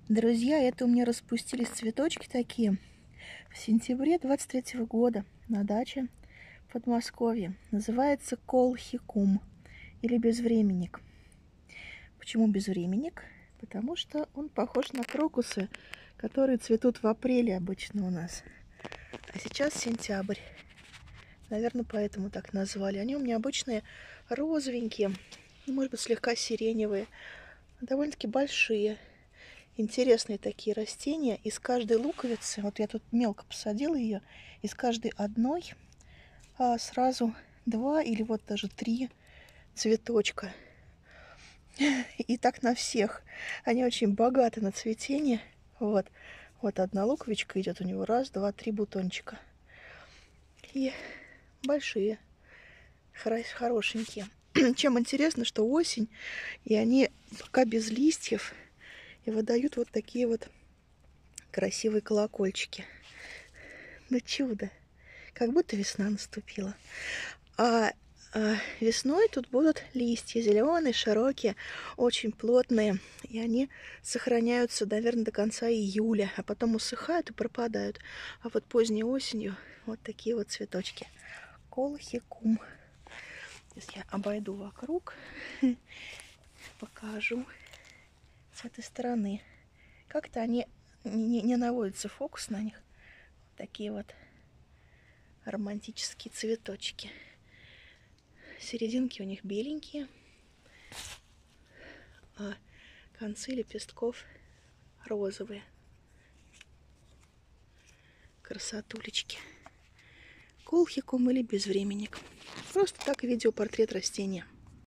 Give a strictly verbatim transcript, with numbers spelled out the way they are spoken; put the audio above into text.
Друзья, это у меня распустились цветочки такие в сентябре двадцать третьего года на даче в Подмосковье. Называется колхикум или безвременник. Почему безвременник? Потому что он похож на крокусы, которые цветут в апреле обычно у нас. А сейчас сентябрь. Наверное, поэтому так назвали. Они у меня обычные розовенькие, может быть, слегка сиреневые, довольно-таки большие. Интересные такие растения. Из каждой луковицы, вот я тут мелко посадила ее, из каждой одной а, сразу два или вот даже три цветочка. И так на всех. Они очень богаты на цветение. Вот, вот одна луковичка идет у него. Раз, два, три бутончика. И большие, хорошенькие. Чем интересно, что осень, и они пока без листьев, и выдают вот такие вот красивые колокольчики. Да чудо! Как будто весна наступила. А, а весной тут будут листья зеленые, широкие, очень плотные. И они сохраняются, наверное, до конца июля. А потом усыхают и пропадают. А вот поздней осенью вот такие вот цветочки. Колхикум. Сейчас я обойду вокруг. Покажу с этой стороны. Как-то они не, не наводится фокус на них. Вот такие вот романтические цветочки. Серединки у них беленькие, а концы лепестков розовые. Красотулечки. Колхикум или безвременник. Просто так видеопортрет растения.